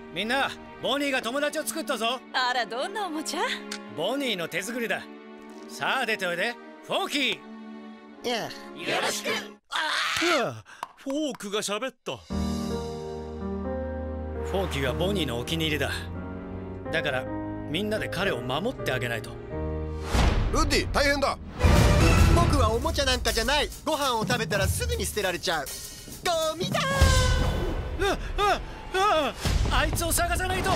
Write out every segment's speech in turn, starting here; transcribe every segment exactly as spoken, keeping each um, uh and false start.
みんな、ボニーが友達を作ったぞ。 あら、どんなおもちゃ？ ボニーの手作りだ。さあ出ておいで、フォーキー。 いや、 よろしく。 ああ、フォークが喋った。 フォーキーはボニーのお気に入りだ。だからみんなで彼を守ってあげないと。 ルッディ、大変だ。 僕はおもちゃなんかじゃない。ご飯を食べたらすぐに捨てられちゃうゴミだ。 ああああ、あいつを探さないと。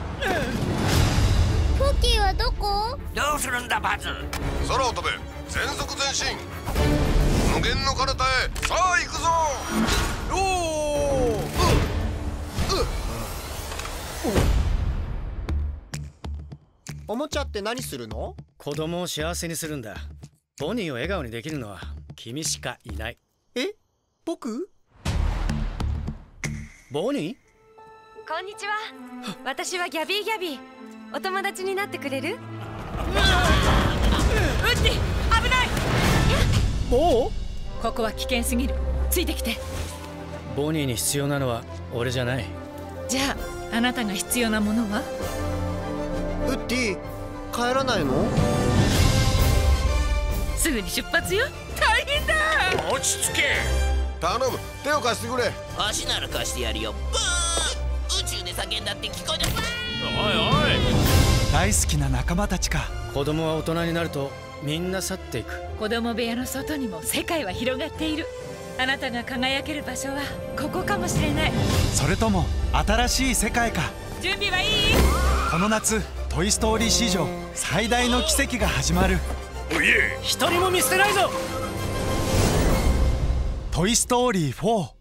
フォッキーはどこ？ どうするんだバズ。 空を飛べ、全速前進。無限の彼方へ、さあ行くぞ。おお、うっ、うっ。 おもちゃって何するの？ 子供を幸せにするんだ。ボニーを笑顔にできるのは君しかいない。 え、僕？ ボニー？ こんにちは。私はギャビーギャビー。お友達になってくれる？ウッディ、危ない。 もう？ ここは危険すぎる。ついてきて。 ボニーに必要なのは俺じゃない。 じゃあ、あなたが必要なものは？ ウッディ、帰らないの？ すぐに出発よ。大変だ。 落ち着け。 頼む、手を貸してくれ。 足なら貸してやるよ。ブー、宇宙で叫んだって聞こえて。 おいおい。 大好きな仲間たちか。 子供は大人になるとみんな去っていく。 子供部屋の外にも世界は広がっている。あなたが輝ける場所はここかもしれない。 それとも新しい世界か。 準備はいい？ この夏、トイ・ストーリー史上最大の奇跡が始まる。 おいえ、 一人も見捨てないぞ。 トイ・ストーリーフォー。